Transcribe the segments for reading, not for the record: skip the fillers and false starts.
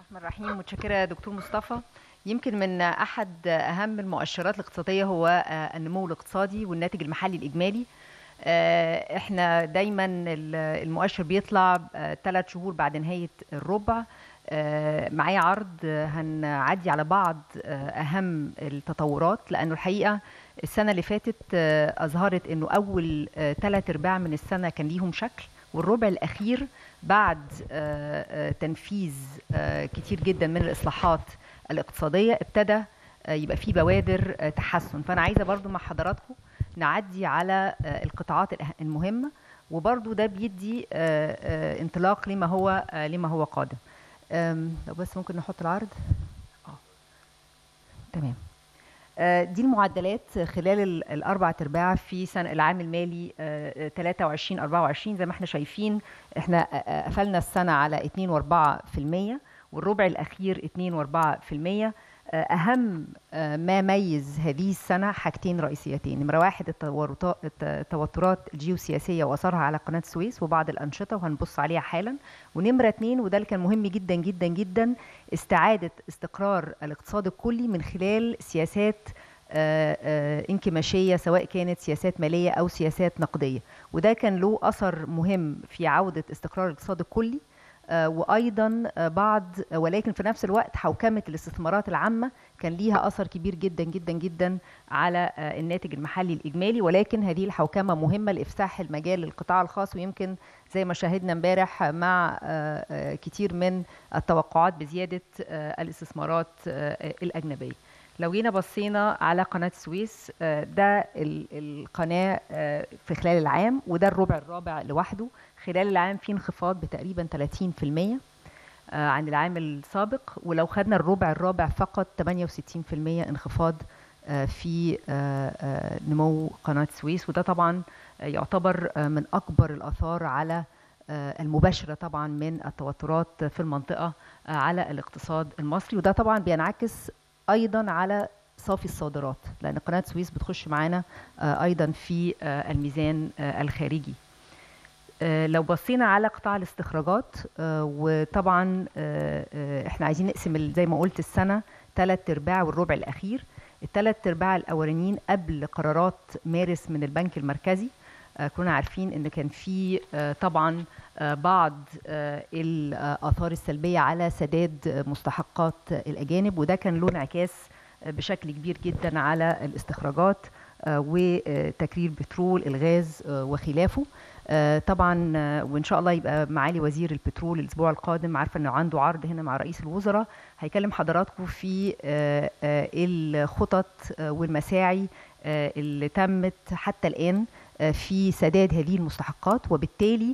الرحمن الرحيم. متشكرة يا دكتور مصطفى. يمكن من أحد أهم المؤشرات الاقتصادية هو النمو الاقتصادي والناتج المحلي الإجمالي. احنا دايما المؤشر بيطلع 3 شهور بعد نهاية الربع. معايا عرض هنعدي على بعض أهم التطورات، لأنه الحقيقة السنة اللي فاتت أظهرت أنه أول 3/4 من السنة كان ليهم شكل، والربع الأخير بعد تنفيذ كتير جدا من الإصلاحات الاقتصادية ابتدى يبقى فيه بوادر تحسن. فأنا عايزة برضو مع حضراتكم نعدي على القطاعات المهمة، وبرضو ده بيدي انطلاق لما هو قادم. لو بس ممكن نحط العرض. تمام. دي المعدلات خلال الأربع أرباع في سنة العام المالي 23-24. زي ما احنا شايفين احنا قفلنا السنة على 2.4%، والربع الأخير 2.4%. أهم ما ميز هذه السنة حاجتين رئيسيتين. نمرة واحد التوترات الجيوسياسية وأثرها على قناة السويس وبعض الأنشطة، وهنبص عليها حالا. ونمرة اتنين، وده اللي كان مهم جدا جدا جدا، استعادة استقرار الاقتصاد الكلي من خلال سياسات انكماشية، سواء كانت سياسات مالية أو سياسات نقدية. وده كان له أثر مهم في عودة استقرار الاقتصاد الكلي، وأيضا ولكن في نفس الوقت حوكمة الاستثمارات العامة كان ليها أثر كبير جدا جدا جدا على الناتج المحلي الإجمالي. ولكن هذه الحوكمة مهمة لإفساح المجال للقطاع الخاص، ويمكن زي ما شاهدنا امبارح مع كتير من التوقعات بزيادة الاستثمارات الأجنبية. لو جينا بصينا على قناة السويس، ده القناة في خلال العام، وده الربع الرابع لوحده. خلال العام في انخفاض بتقريبا 30% عن العام السابق، ولو خدنا الربع الرابع فقط 68% انخفاض في نمو قناة السويس. وده طبعا يعتبر من أكبر الآثار على المباشرة طبعا من التوترات في المنطقة على الاقتصاد المصري. وده طبعا بينعكس أيضا على صافي الصادرات، لأن قناة السويس بتخش معانا أيضا في الميزان الخارجي. لو بصينا على قطاع الاستخراجات، وطبعا احنا عايزين نقسم زي ما قلت السنة 3 أرباع والربع الأخير. ال3 أرباع الأولانيين قبل قرارات مارس من البنك المركزي، كنا عارفين ان كان في طبعا بعض الآثار السلبية على سداد مستحقات الأجانب، وده كان له انعكاس بشكل كبير جدا على الاستخراجات وتكرير بترول الغاز وخلافه. طبعا وان شاء الله يبقى معالي وزير البترول الاسبوع القادم، عارفه انه عنده عرض هنا مع رئيس الوزراء، هيكلم حضراتكم في الخطط والمساعي اللي تمت حتى الان في سداد هذه المستحقات، وبالتالي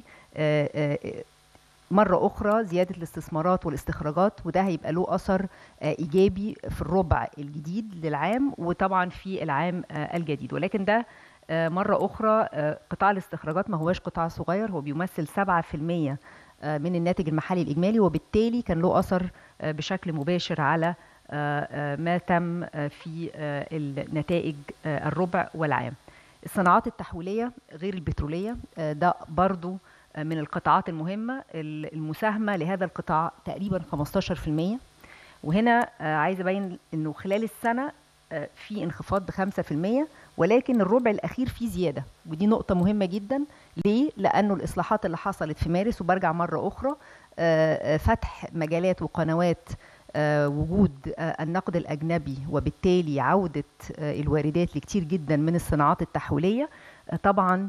مرة أخرى زيادة الاستثمارات والاستخراجات، وده هيبقى له أثر إيجابي في الربع الجديد للعام وطبعا في العام الجديد. ولكن ده مرة أخرى قطاع الاستخراجات ما هواش قطاع صغير، هو بيمثل 7% من الناتج المحلي الإجمالي، وبالتالي كان له أثر بشكل مباشر على ما تم في النتائج الربع والعام. الصناعات التحويلية غير البترولية، ده برضو من القطاعات المهمة. المساهمة لهذا القطاع تقريبا 15%. وهنا عايز أبين أنه خلال السنة في انخفاض ب5%، ولكن الربع الأخير فيه زيادة، ودي نقطة مهمة جدا. ليه؟ لأنه الإصلاحات اللي حصلت في مارس، وبرجع مرة أخرى فتح مجالات وقنوات وجود النقد الأجنبي، وبالتالي عودة الواردات لكتير جدا من الصناعات التحويلية، طبعا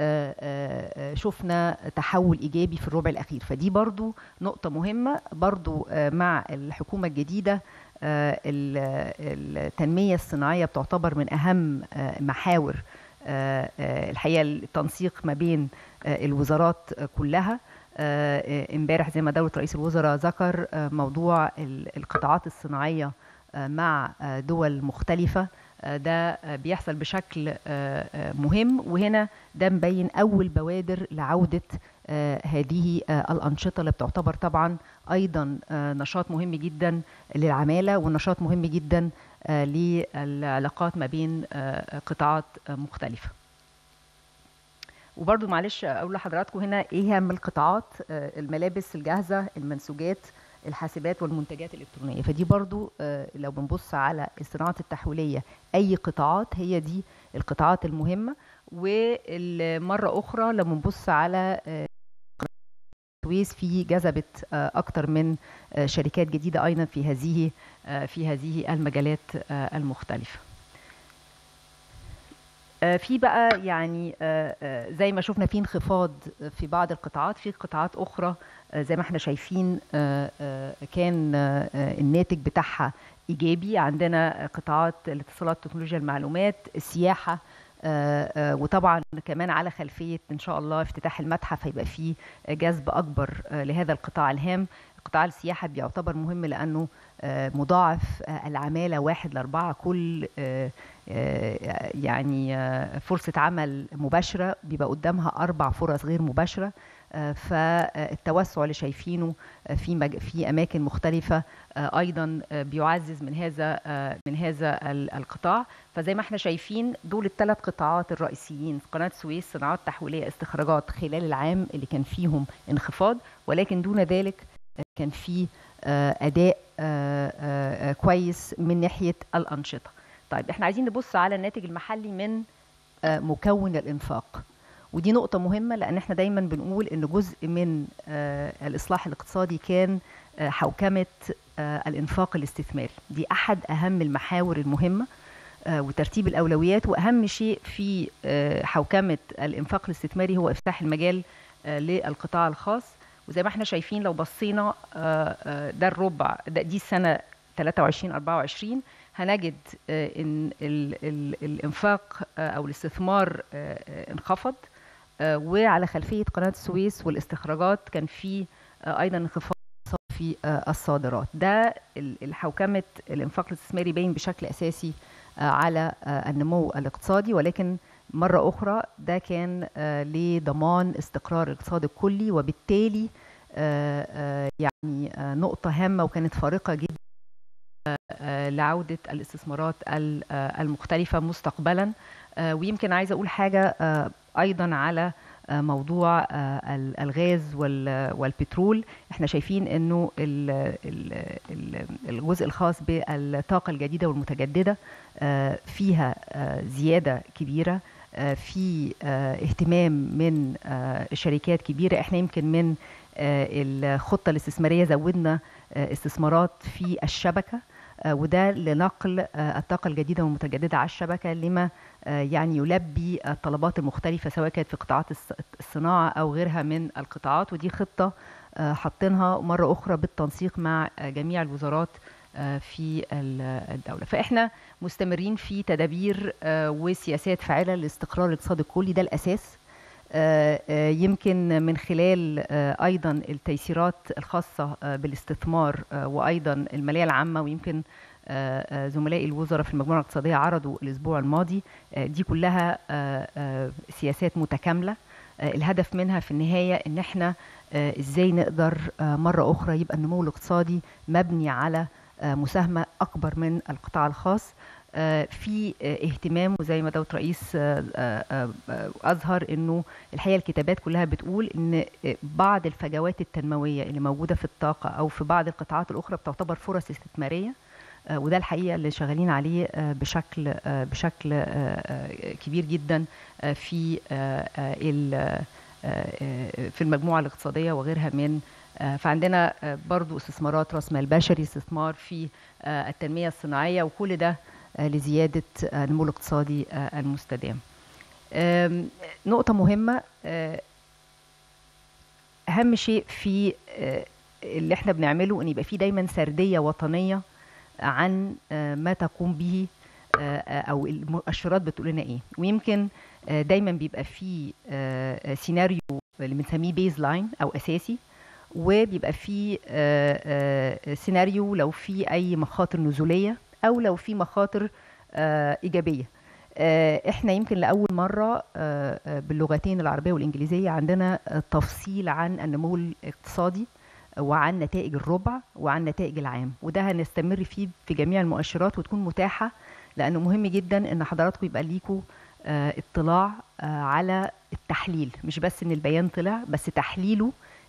شفنا تحول إيجابي في الربع الأخير. فدي برضو نقطة مهمة. برضو مع الحكومة الجديدة التنمية الصناعية بتعتبر من أهم محاور الحقيقة التنسيق ما بين الوزارات كلها. امبارح زي ما دولة رئيس الوزراء ذكر موضوع القطاعات الصناعية مع دول مختلفة، ده بيحصل بشكل مهم. وهنا ده مبين أول بوادر لعودة هذه الأنشطة اللي بتعتبر طبعا أيضا نشاط مهم جدا للعمالة، ونشاط مهم جدا للعلاقات ما بين قطاعات مختلفة. وبرضو معلش أقول لحضراتكم هنا إيه هم القطاعات: الملابس الجاهزة، المنسوجات، الحاسبات والمنتجات الإلكترونية. فدي برضو لو بنبص على الصناعات التحويلية أي قطاعات، هي دي القطاعات المهمة. والمرة أخرى لما نبص على السويس، في جذبت أكتر من شركات جديدة أيضا في هذه المجالات المختلفة. في بقى يعني زي ما شفنا في انخفاض في بعض القطاعات، في قطاعات أخرى زي ما احنا شايفين كان الناتج بتاعها إيجابي. عندنا قطاعات الاتصالات، تكنولوجيا المعلومات، السياحة، وطبعا كمان على خلفية إن شاء الله افتتاح المتحف هيبقى فيه جذب أكبر لهذا القطاع الهام. قطاع السياحة بيعتبر مهم لأنه مضاعف العمالة 1 ل4. كل يعني فرصة عمل مباشرة بيبقى قدامها 4 فرص غير مباشرة. فالتوسع اللي شايفينه في أماكن مختلفة أيضا بيعزز من هذا القطاع. فزي ما احنا شايفين دول ال3 قطاعات الرئيسيين: قناة السويس، صناعات تحويلية، استخراجات، خلال العام اللي كان فيهم انخفاض، ولكن دون ذلك كان في أداء كويس من ناحية الأنشطة. طيب احنا عايزين نبص على الناتج المحلي من مكون الإنفاق، ودي نقطة مهمة لأن احنا دايما بنقول إن جزء من الإصلاح الاقتصادي كان حوكمة الإنفاق الاستثماري. دي أحد أهم المحاور المهمة وترتيب الأولويات، وأهم شيء في حوكمة الإنفاق الاستثماري هو إفتاح المجال للقطاع الخاص. وزي ما احنا شايفين لو بصينا ده الربع دي السنة 23-24 هنجد ان الانفاق او الاستثمار انخفض، وعلى خلفية قناة السويس والاستخراجات كان في ايضا انخفاض في الصادرات. ده الحوكمة الانفاق الاستثماري باين بشكل اساسي على النمو الاقتصادي، ولكن مرة أخرى ده كان لضمان استقرار الاقتصاد الكلي، وبالتالي يعني نقطة هامة وكانت فارقة جدا لعودة الاستثمارات المختلفة مستقبلا. ويمكن عايزة أقول حاجة أيضا على موضوع الغاز والبترول. احنا شايفين انه الجزء الخاص بالطاقة الجديدة والمتجددة فيها زيادة كبيرة، في اهتمام من شركات كبيرة. احنا يمكن من الخطة الاستثمارية زودنا استثمارات في الشبكة، وده لنقل الطاقة الجديدة والمتجددة على الشبكة لما يعني يلبي الطلبات المختلفة سواء كانت في قطاعات الصناعة أو غيرها من القطاعات. ودي خطة حطينها مرة أخرى بالتنسيق مع جميع الوزارات في الدولة. فإحنا مستمرين في تدابير وسياسات فاعلة لاستقرار الاقتصاد الكلي، ده الأساس. يمكن من خلال أيضا التيسيرات الخاصة بالاستثمار وأيضا المالية العامة، ويمكن زملائي الوزراء في المجموعة الاقتصادية عرضوا الأسبوع الماضي، دي كلها سياسات متكاملة. الهدف منها في النهاية إن احنا إزاي نقدر مرة أخرى يبقى النمو الاقتصادي مبني على مساهمة أكبر من القطاع الخاص في اهتمام. وزي ما دوت رئيس أظهر إنه الحقيقة الكتابات كلها بتقول إن بعض الفجوات التنموية اللي موجودة في الطاقة أو في بعض القطاعات الأخرى بتعتبر فرص استثمارية، وده الحقيقة اللي شغالين عليه بشكل كبير جدا في المجموعة الاقتصادية وغيرها من. فعندنا برضو استثمارات رأس مال بشري، استثمار في التنمية الصناعية، وكل ده لزيادة النمو الاقتصادي المستدام. نقطة مهمة، أهم شيء في اللي احنا بنعمله ان يبقى فيه دايما سردية وطنية عن ما تقوم به او المؤشرات بتقول لنا ايه. ويمكن دايما بيبقى فيه سيناريو اللي بنسميه بيز لاين او اساسي، وبيبقى فيه سيناريو لو في اي مخاطر نزولية او لو في مخاطر ايجابية. احنا يمكن لاول مرة باللغتين العربية والانجليزية عندنا تفصيل عن النمو الاقتصادي وعن نتائج الربع وعن نتائج العام، وده هنستمر فيه في جميع المؤشرات وتكون متاحة، لأنه مهم جدا ان حضراتكم يبقى ليكوا اطلاع على التحليل، مش بس ان البيان طلع، بس تحليله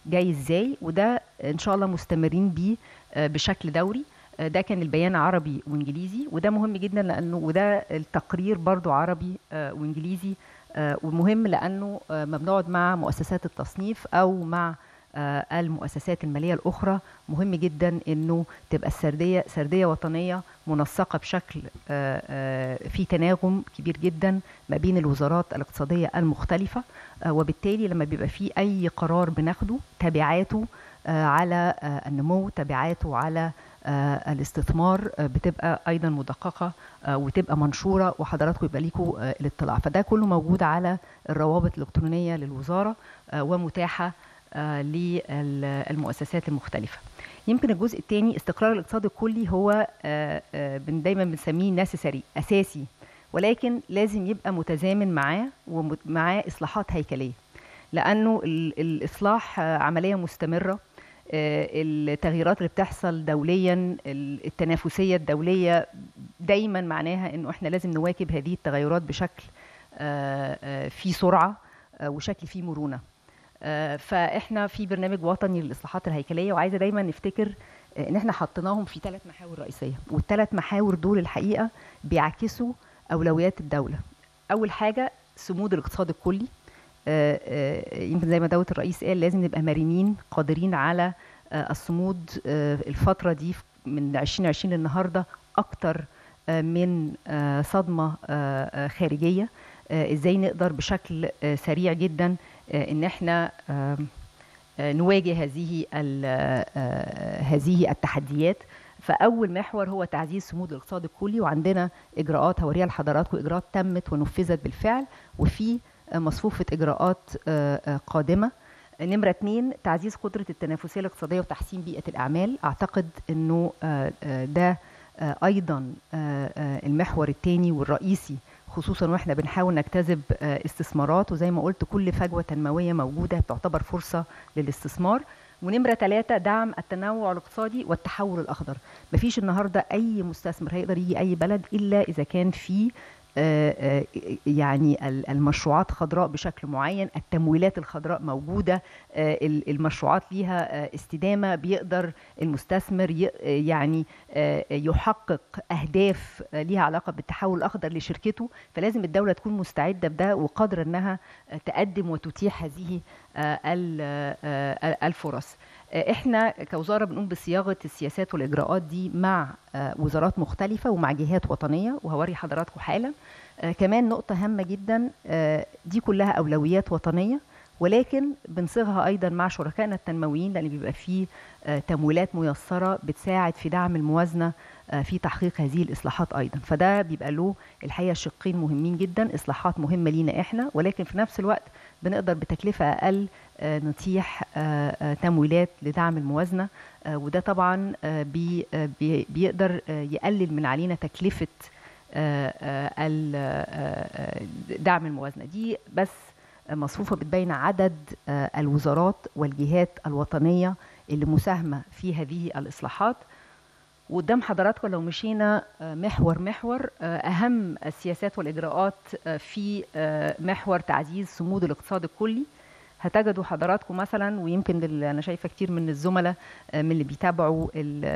جاي ازاي، وده ان شاء الله مستمرين بيه بشكل دوري. ده كان البيان عربي وانجليزي، وده مهم جدا لانه وده التقرير برضو عربي وانجليزي. ومهم لانه ما بنقعد مع مؤسسات التصنيف او مع المؤسسات الماليه الاخرى، مهم جدا انه تبقى سرديه وطنيه منسقه بشكل في تناغم كبير جدا ما بين الوزارات الاقتصاديه المختلفه. وبالتالي لما بيبقى في اي قرار بناخده تبعاته على النمو، تبعاته على الاستثمار بتبقى ايضا مدققه وتبقى منشوره، وحضراتكم يبقى ليكم الاطلاع. فده كله موجود على الروابط الالكترونيه للوزاره ومتاحه للمؤسسات المختلفه. يمكن الجزء الثاني استقرار الاقتصاد الكلي هو دايما بنسميه نسيسري، اساسي، ولكن لازم يبقى متزامن معاه اصلاحات هيكليه، لانه الاصلاح عمليه مستمره. التغييرات اللي بتحصل دوليا، التنافسيه الدوليه دايما معناها انه احنا لازم نواكب هذه التغيرات بشكل في سرعه وشكل فيه مرونه. فاحنا في برنامج وطني للاصلاحات الهيكليه، وعايزه دايما نفتكر ان احنا حطيناهم في 3 محاور رئيسيه، والثلاث محاور دول الحقيقه بيعكسوا اولويات الدوله. اول حاجه صمود الاقتصاد الكلي. يمكن زي ما دولة الرئيس قال لازم نبقى مرنين قادرين على الصمود. الفترة دي من 2020 للنهاردة أكتر من صدمة خارجية. إزاي نقدر بشكل سريع جدا إن احنا نواجه هذه التحديات. فأول محور هو تعزيز صمود الاقتصاد الكلي، وعندنا إجراءات هوريها لحضراتكم، إجراءات تمت ونفذت بالفعل، وفي مصفوفة إجراءات قادمة. نمرة 2 تعزيز قدرة التنافسية الاقتصادية وتحسين بيئة الأعمال. أعتقد أنه ده أيضا المحور الثاني والرئيسي، خصوصا وإحنا بنحاول نجتذب استثمارات، وزي ما قلت كل فجوة تنموية موجودة تعتبر فرصة للاستثمار. ونمرة 3 دعم التنوع الاقتصادي والتحول الأخضر. مفيش النهاردة أي مستثمر هيقدر يجي أي بلد إلا إذا كان في يعني المشروعات خضراء بشكل معين، التمويلات الخضراء موجودة، المشروعات ليها استدامة، بيقدر المستثمر يعني يحقق أهداف ليها علاقة بالتحول الأخضر لشركته. فلازم الدولة تكون مستعدة بده وقادرة أنها تقدم وتتيح هذه الفرص. احنا كوزارة بنقوم بصياغة السياسات والإجراءات دي مع وزارات مختلفة ومع جهات وطنية، وهوري حضراتكم حالا. كمان نقطة هامة جدا، دي كلها أولويات وطنية، ولكن بنصيغها أيضا مع شركائنا التنمويين، لأن بيبقى فيه تمويلات ميسرة بتساعد في دعم الموازنة في تحقيق هذه الإصلاحات أيضا. فده بيبقى له الحقيقة شقين مهمين جدا، إصلاحات مهمة لينا إحنا، ولكن في نفس الوقت بنقدر بتكلفة أقل نتيح تمويلات لدعم الموازنة، وده طبعا بيقدر يقلل من علينا تكلفة دعم الموازنة دي. بس مصفوفة بتبين عدد الوزارات والجهات الوطنية اللي مساهمة في هذه الإصلاحات. وقدام حضراتكم لو مشينا محور أهم السياسات والإجراءات في محور تعزيز صمود الاقتصاد الكلي، هتجدوا حضراتكم مثلا، ويمكن اللي انا شايفه كتير من الزملاء من اللي بيتابعوا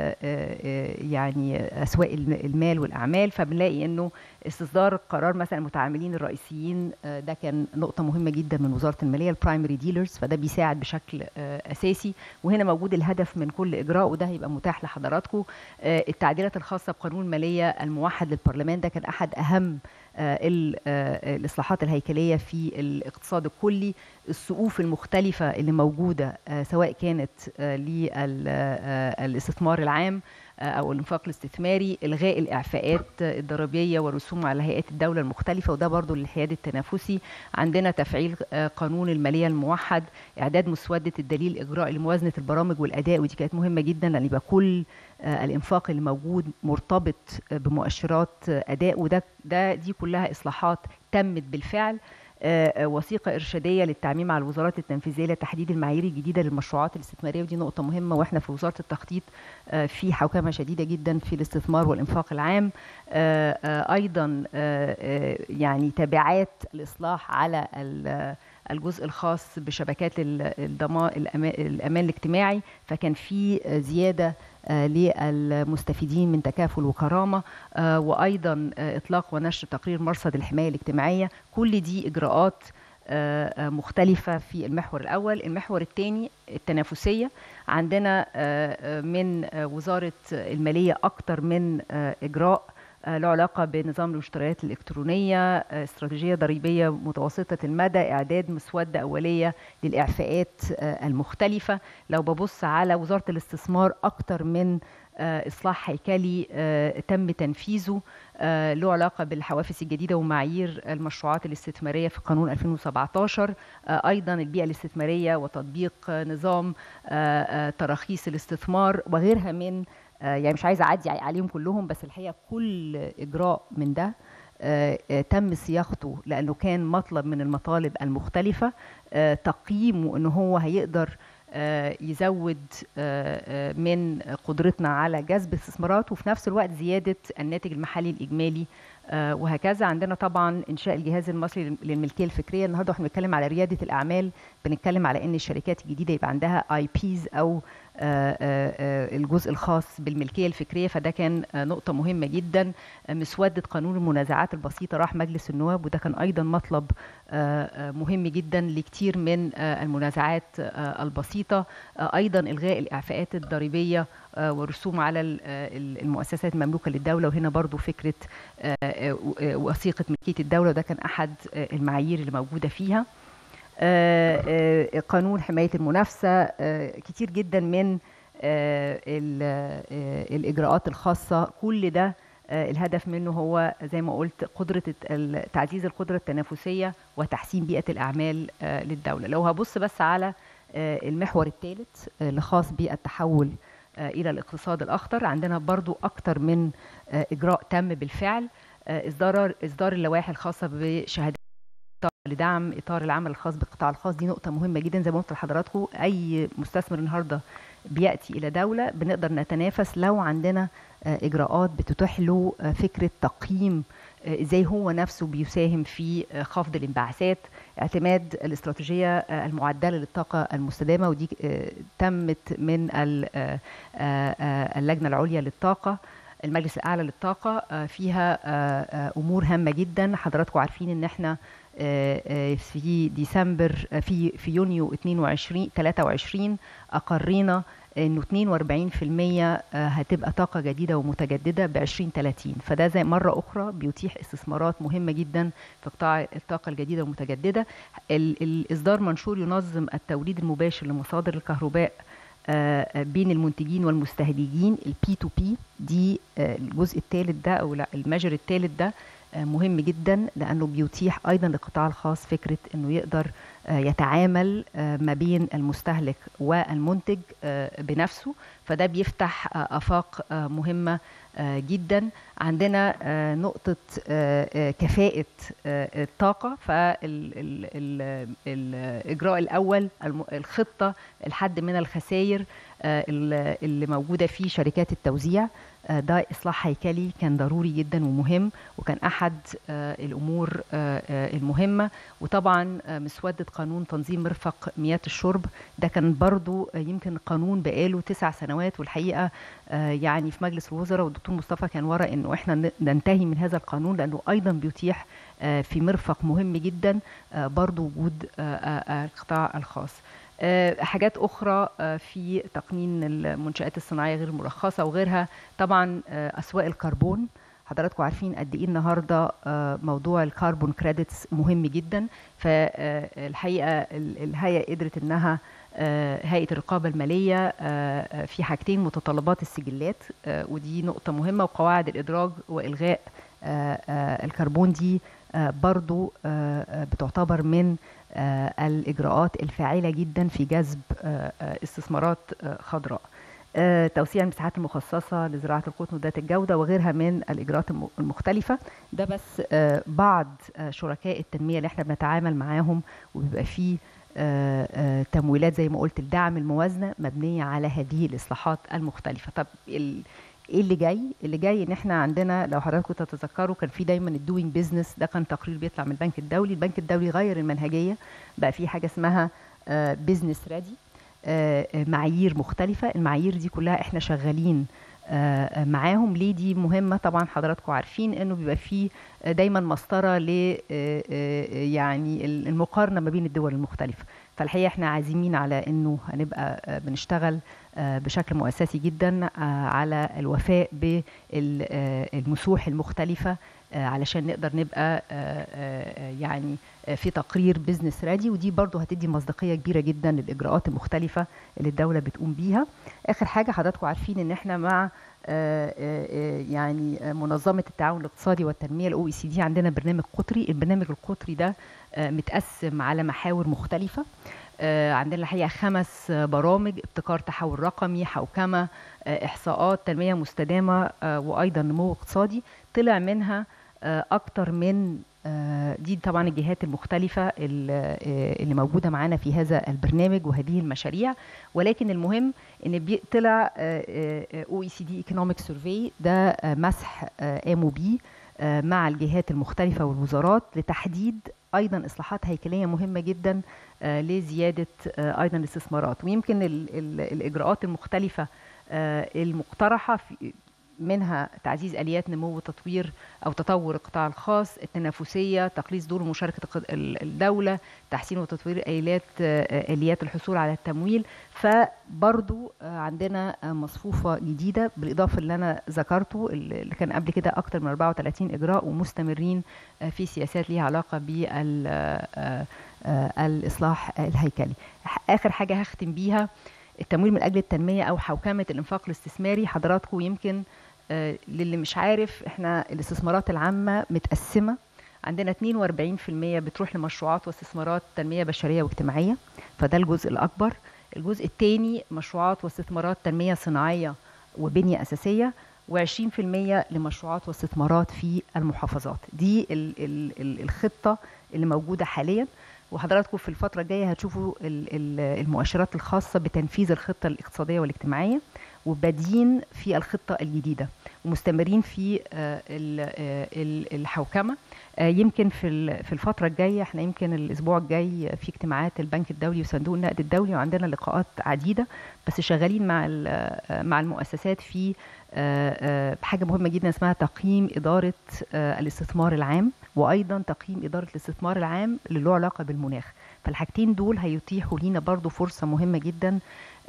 يعني اسواق المال والاعمال، فبنلاقي انه استصدار قرار مثلا المتعاملين الرئيسيين، ده كان نقطه مهمه جدا من وزاره الماليه، البرايمري ديلرز، فده بيساعد بشكل اساسي. وهنا موجود الهدف من كل اجراء، وده هيبقى متاح لحضراتكم. التعديلات الخاصه بقانون الماليه الموحد للبرلمان، ده كان احد اهم الإصلاحات الهيكلية في الاقتصاد الكلي. السقوف المختلفة اللي موجودة سواء كانت للاستثمار العام أو الإنفاق الاستثماري، إلغاء الإعفاءات الضريبية والرسوم على هيئات الدولة المختلفة، وده برضو للحياد التنافسي. عندنا تفعيل قانون المالية الموحد، إعداد مسودة الدليل الإجرائي لموازنة البرامج والأداء، ودي كانت مهمة جدا لأن يبقى كل الإنفاق اللي موجود مرتبط بمؤشرات أداء، دي كلها إصلاحات تمت بالفعل. وثيقة إرشادية للتعميم على الوزارات التنفيذية لتحديد المعايير الجديدة للمشروعات الاستثمارية، ودي نقطة مهمة، وإحنا في وزارة التخطيط في حوكمة شديدة جدا في الاستثمار والإنفاق العام. أيضا يعني تبعات الإصلاح على الجزء الخاص بشبكات الأمان الاجتماعي، فكان في زيادة للمستفيدين من تكافل وكرامة، وأيضا إطلاق ونشر تقرير مرصد الحماية الاجتماعية. كل دي إجراءات مختلفة في المحور الأول. المحور الثاني التنافسية، عندنا من وزارة المالية أكتر من إجراء له علاقة بنظام المشتريات الإلكترونية، استراتيجية ضريبية متوسطة المدى، إعداد مسودة أولية للإعفاءات المختلفة. لو ببص على وزارة الاستثمار، أكتر من إصلاح هيكلي تم تنفيذه له علاقة بالحوافز الجديدة ومعايير المشروعات الاستثمارية في قانون 2017. أيضا البيئة الاستثمارية وتطبيق نظام تراخيص الاستثمار وغيرها من، يعني مش عايزة أعدي عليهم كلهم، بس الحقيقة كل إجراء من ده تم صياغته لأنه كان مطلب من المطالب المختلفة، تقييمه أنه هو هيقدر يزود من قدرتنا على جذب استثمارات، وفي نفس الوقت زيادة الناتج المحلي الإجمالي وهكذا. عندنا طبعا إنشاء الجهاز المصري للملكية الفكرية. النهارده احنا بنتكلم على ريادة الأعمال، بنتكلم على إن الشركات الجديدة يبقى عندها IPs أو الجزء الخاص بالملكية الفكرية، فده كان نقطة مهمة جدا. مسودة قانون المنازعات البسيطة راح مجلس النواب، وده كان أيضا مطلب مهم جدا لكتير من المنازعات البسيطة. أيضا إلغاء الإعفاءات الضريبية والرسوم على المؤسسات المملوكة للدولة، وهنا برضو فكرة وثيقة ملكية الدولة، وده كان أحد المعايير اللي موجودة فيها. قانون حماية المنافسة، كتير جدا من الإجراءات الخاصة، كل ده الهدف منه هو زي ما قلت قدرة تعزيز القدرة التنافسية وتحسين بيئة الأعمال للدولة. لو هبص بس على المحور الثالث اللي خاص بالتحول إلى الاقتصاد الأخضر، عندنا برضو أكتر من إجراء تم بالفعل. إصدار اللوائح الخاصة بشهادات لدعم إطار العمل الخاص بالقطاع الخاص، دي نقطة مهمة جدا. زي ما قلت لحضراتكم، أي مستثمر النهارده بيأتي إلى دولة بنقدر نتنافس لو عندنا إجراءات بتتيح له فكرة تقييم ازاي هو نفسه بيساهم في خفض الانبعاثات. اعتماد الاستراتيجية المعدلة للطاقة المستدامة، ودي تمت من اللجنة العليا للطاقة، المجلس الأعلى للطاقة، فيها أمور هامة جدا. حضراتكم عارفين إن احنا في ديسمبر في يونيو 23 أقرينا انه 42% هتبقى طاقة جديدة ومتجددة ب 2030، فده زي مرة أخرى بيتيح استثمارات مهمة جدا في قطاع الطاقة الجديدة والمتجددة. الإصدار منشور ينظم التوليد المباشر لمصادر الكهرباء بين المنتجين والمستهلكين، البي تو بي. دي الجزء الثالث ده او المجر الثالث ده مهم جدا، لانه بيتيح ايضا للقطاع الخاص فكره انه يقدر يتعامل ما بين المستهلك والمنتج بنفسه، فده بيفتح افاق مهمه جدا. عندنا نقطة كفاءة الطاقة، فالإجراء الأول الخطة الحد من الخسائر اللي موجودة في شركات التوزيع، ده إصلاح هيكلي كان ضروري جدا ومهم، وكان أحد الأمور المهمة. وطبعا مسودة قانون تنظيم مرفق مياه الشرب، ده كان برضو يمكن قانون بقاله 9 سنوات، والحقيقة يعني في مجلس الوزراء والدكتور مصطفى كان ورا انه احنا ننتهي من هذا القانون، لانه ايضا بيتيح في مرفق مهم جدا برضو وجود القطاع الخاص. حاجات اخرى في تقنين المنشآت الصناعية غير المرخصة وغيرها. طبعا اسواق الكربون، حضراتكم عارفين قد ايه النهارده موضوع الكربون كريدتس مهم جدا، فالحقيقة الهيئة قدرت انها هيئة الرقابة المالية في حاجتين: متطلبات السجلات، ودي نقطة مهمة، وقواعد الإدراج وإلغاء الكربون، دي برضو بتعتبر من الإجراءات الفاعلة جدا في جذب استثمارات خضراء. توسيع المساحات المخصصة لزراعة القطن وذات الجودة وغيرها من الإجراءات المختلفة. ده بس بعض شركاء التنمية اللي احنا بنتعامل معاهم وبيبقى فيه تمويلات زي ما قلت لدعم الموازنة مبنية على هذه الإصلاحات المختلفة. طب ايه اللي جاي؟ اللي جاي ان احنا عندنا، لو حضراتكم تتذكروا، كان في دايما الدوينج بيزنس، ده كان تقرير بيطلع من البنك الدولي. البنك الدولي غير المنهجية، بقى في حاجة اسمها بيزنس ريدي، معايير مختلفة. المعايير دي كلها احنا شغالين معاهم. ليه دي مهمة؟ طبعا حضراتكم عارفين انه بيبقى فيه دايما مسطرة ل يعني المقارنة ما بين الدول المختلفة. فالحقيقة احنا عازمين على انه هنبقى بنشتغل بشكل مؤسسي جدا على الوفاء بالمسوح المختلفة علشان نقدر نبقى يعني في تقرير بيزنس ريدي، ودي برضو هتدي مصداقية كبيرة جدا للإجراءات المختلفة اللي الدولة بتقوم بيها. آخر حاجة، حضراتكم عارفين ان احنا مع يعني منظمة التعاون الاقتصادي والتنمية الOECD عندنا برنامج قطري. البرنامج القطري ده متقسم على محاور مختلفة. عندنا الحقيقة 5 برامج: ابتكار، تحول رقمي، حوكمة، إحصاءات، تنمية مستدامة، وأيضا نمو اقتصادي. طلع منها أكتر من دي طبعا الجهات المختلفة اللي موجودة معانا في هذا البرنامج وهذه المشاريع. ولكن المهم ان طلع OECD Economic Survey، ده مسح قاموا بيه مع الجهات المختلفة والوزارات لتحديد أيضا إصلاحات هيكلية مهمة جدا لزيادة أيضا الاستثمارات. ويمكن الإجراءات المختلفة المقترحة منها تعزيز آليات نمو وتطوير أو تطور القطاع الخاص، التنافسية، تقليص دور مشاركة الدولة، تحسين وتطوير آليات الحصول على التمويل. فبرضو عندنا مصفوفة جديدة بالإضافة اللي أنا ذكرته، اللي كان قبل كده أكتر من 34 إجراء، ومستمرين في سياسات ليها علاقة بالإصلاح الهيكلي. آخر حاجة هختم بيها، التمويل من أجل التنمية أو حوكمة الإنفاق الاستثماري. حضراتكم يمكن للي مش عارف، احنا الاستثمارات العامة متقسمة، عندنا 42% بتروح لمشروعات واستثمارات تنمية بشرية واجتماعية، فده الجزء الأكبر. الجزء الثاني مشروعات واستثمارات تنمية صناعية وبنية أساسية، و20% لمشروعات واستثمارات في المحافظات. دي الخطة اللي موجودة حاليا، وحضراتكم في الفترة الجاية هتشوفوا المؤشرات الخاصة بتنفيذ الخطة الاقتصادية والاجتماعية، وبادئين في الخطة الجديدة ومستمرين في الحوكمة. يمكن في الفترة الجاية، احنا يمكن الأسبوع الجاي في اجتماعات البنك الدولي وصندوق النقد الدولي، وعندنا لقاءات عديدة، بس شغالين مع المؤسسات في حاجة مهمة جدا اسمها تقييم إدارة الاستثمار العام، وأيضا تقييم إدارة الاستثمار العام اللي له علاقة بالمناخ. فالحاجتين دول هيتيحوا لينا برضو فرصة مهمة جدا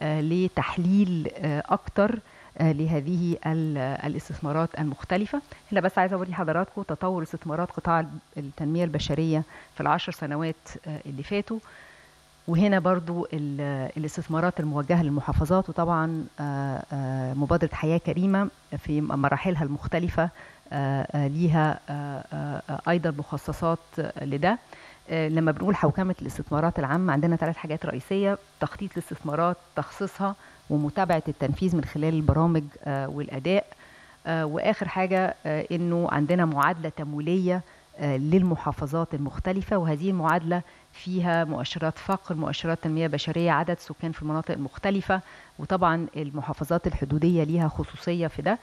لتحليل أكتر لهذه الاستثمارات المختلفة. هنا بس عايزة أوري حضراتكم تطور استثمارات قطاع التنمية البشرية في ال10 سنوات اللي فاتوا، وهنا برضو الاستثمارات الموجهة للمحافظات، وطبعا مبادرة حياة كريمة في مراحلها المختلفة ليها أيضا مخصصات لده. لما بنقول حوكمة الاستثمارات العامة، عندنا 3 حاجات رئيسية: تخطيط الاستثمارات، تخصيصها، ومتابعة التنفيذ من خلال البرامج والأداء. وآخر حاجة إنه عندنا معادلة تمويلية للمحافظات المختلفة، وهذه المعادلة فيها مؤشرات فقر، مؤشرات تنمية بشرية، عدد سكان في المناطق المختلفة، وطبعا المحافظات الحدودية ليها خصوصية في ده.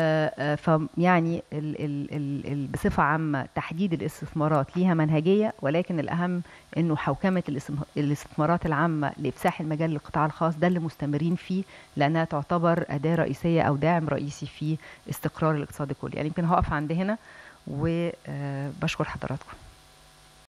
فيعني بصفة عامة تحديد الاستثمارات ليها منهجية، ولكن الأهم إنه حوكمة الاستثمارات العامة لإفساح المجال للقطاع الخاص، ده اللي مستمرين فيه، لأنها تعتبر أداة رئيسية أو داعم رئيسي في استقرار الاقتصاد كله. يعني يمكن هقف عند هنا، وبشكر حضراتكم.